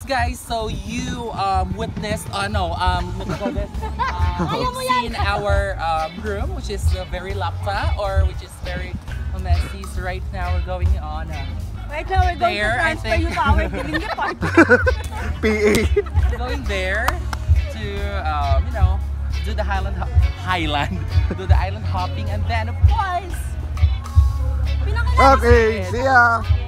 guys, so you witnessed, what do you call this? Seen our room, which is very lapta, or which is very messy. So right now we're going on Right now we're going there, to transfer you to our billing department. PA. going there to, you know, do the do the island hopping, and then of course, Okay, see ya.